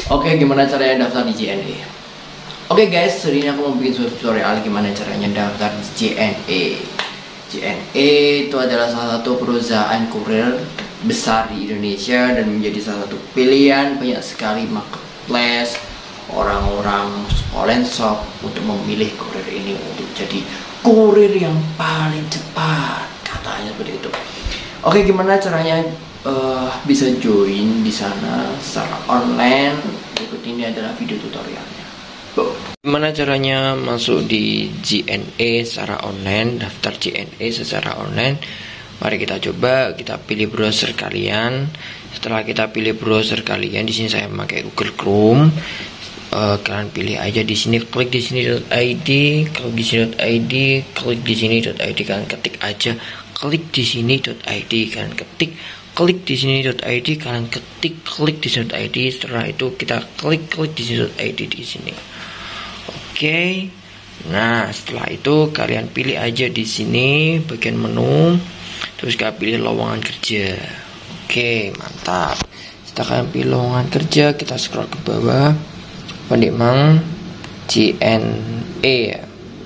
Oke, gimana caranya daftar di JNE? Oke guys, hari ini aku mau bikin sebuah tutorial gimana caranya daftar di JNE. JNE itu adalah salah satu perusahaan kurir besar di Indonesia dan menjadi salah satu pilihan banyak sekali marketplace, orang-orang online shop untuk memilih kurir ini untuk jadi kurir yang paling cepat, katanya seperti itu. Oke, gimana caranya bisa join di sana secara online? Berikut ini adalah video tutorialnya. Gimana caranya masuk di JNE secara online, daftar JNE secara online? Mari kita coba, kita pilih browser kalian. Setelah kita pilih browser kalian, di sini saya memakai Google Chrome. Kalian pilih aja di sini, klik di sini.id, klik di sini.id, klik di sini.id, kalian ketik aja, klik di sini.id, kalian ketik, klik di sini.id, kalian ketik, klik di sini.id. Setelah itu kita klik di sini.id di sini. Oke. Nah, setelah itu kalian pilih aja di sini bagian menu, terus kalian pilih lowongan kerja. Oke, mantap. Setelah kalian pilih lowongan kerja, kita scroll ke bawah. Pendekmang JNE ya.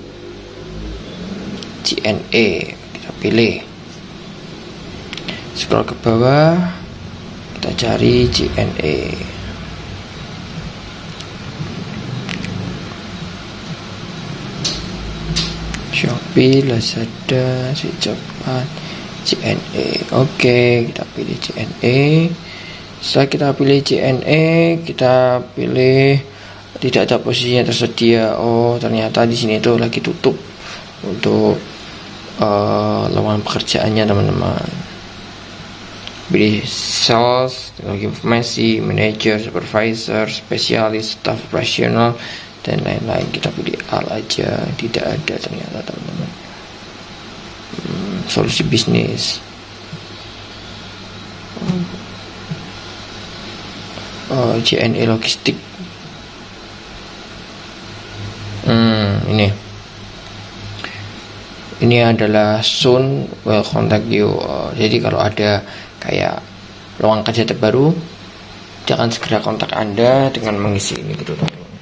JNE kita pilih. Scroll ke bawah, kita cari JNE. Shopee, Lazada, Cepat, JNE. Oke, kita pilih JNE. Setelah kita pilih JNE, kita pilih tidak ada posisinya tersedia. Oh, ternyata di sini itu lagi tutup untuk lowongan pekerjaannya, teman-teman. Pilih sales, teknologi informasi, manager, supervisor, spesialis, staff operasional, dan lain-lain. Kita pilih all aja, tidak ada ternyata, teman-teman. Solusi bisnis. JNE logistik. Ini adalah soon will contact you. Jadi kalau ada kayak lowongan kerja terbaru, dia akan segera kontak Anda dengan mengisi ini gitu, teman-teman.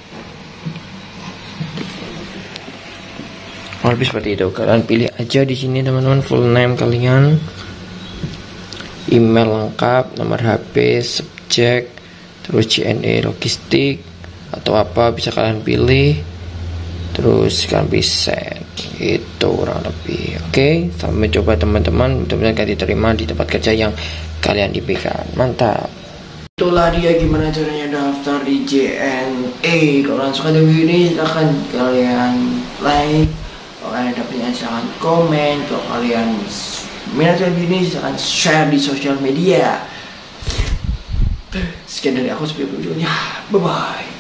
Lebih seperti itu. Kalian pilih aja di sini, teman-teman, full name kalian, email lengkap, nomor HP, subjek, terus JNE logistik atau apa bisa kalian pilih, terus kalian bisa itu kurang lebih. Oke, sampai coba teman-teman, mudah-mudahan kalian diterima di tempat kerja yang kalian impikan. Mantap. Itulah dia gimana caranya daftar di JNE. Kalau kalian suka video ini silahkan kalian like, kalau kalian dapatnya silahkan komen, kalau kalian minat video ini silahkan share di sosial media. Sekian dari aku, seperti videonya. Bye bye.